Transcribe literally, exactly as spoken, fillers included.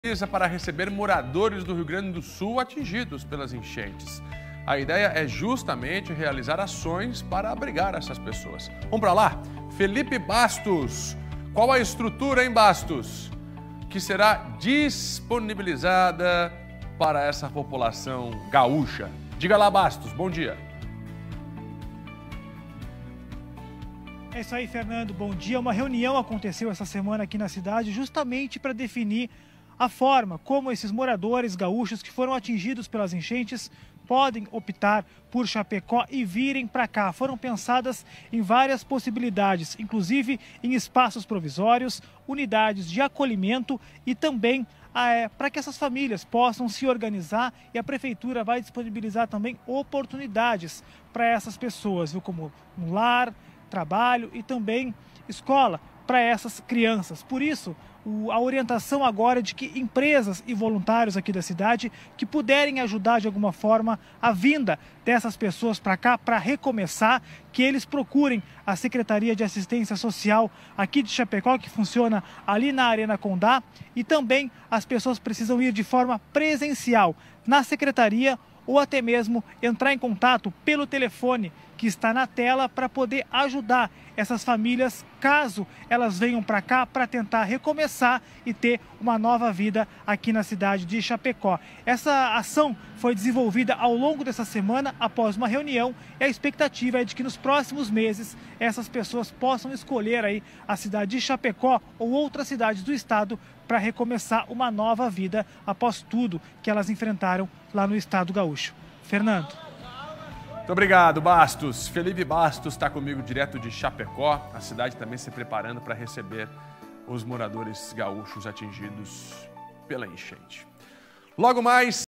para receber moradores do Rio Grande do Sul atingidos pelas enchentes. A ideia é justamente realizar ações para abrigar essas pessoas. Vamos para lá? Felipe Bastos. Qual a estrutura, hein, Bastos, que será disponibilizada para essa população gaúcha? Diga lá, Bastos. Bom dia. É isso aí, Fernando. Bom dia. Uma reunião aconteceu essa semana aqui na cidade justamente para definir a forma como esses moradores gaúchos que foram atingidos pelas enchentes podem optar por Chapecó e virem para cá. Foram pensadas em várias possibilidades, inclusive em espaços provisórios, unidades de acolhimento e também é, para que essas famílias possam se organizar, e a prefeitura vai disponibilizar também oportunidades para essas pessoas, viu, como um lar, trabalho e também escola para essas crianças. Por isso, o, a orientação agora é de que empresas e voluntários aqui da cidade que puderem ajudar de alguma forma a vinda dessas pessoas para cá para recomeçar, que eles procurem a Secretaria de Assistência Social aqui de Chapecó, que funciona ali na Arena Condá, e também as pessoas precisam ir de forma presencial na secretaria ou até mesmo entrar em contato pelo telefone que está na tela para poder ajudar essas famílias caso elas venham para cá para tentar recomeçar e ter uma nova vida aqui na cidade de Chapecó. Essa ação foi desenvolvida ao longo dessa semana após uma reunião, e a expectativa é de que nos próximos meses essas pessoas possam escolher aí a cidade de Chapecó ou outras cidades do estado para recomeçar uma nova vida após tudo que elas enfrentaram lá no estado gaúcho. Fernando. Muito obrigado, Bastos. Felipe Bastos está comigo direto de Chapecó, a cidade também se preparando para receber os moradores gaúchos atingidos pela enchente. Logo mais...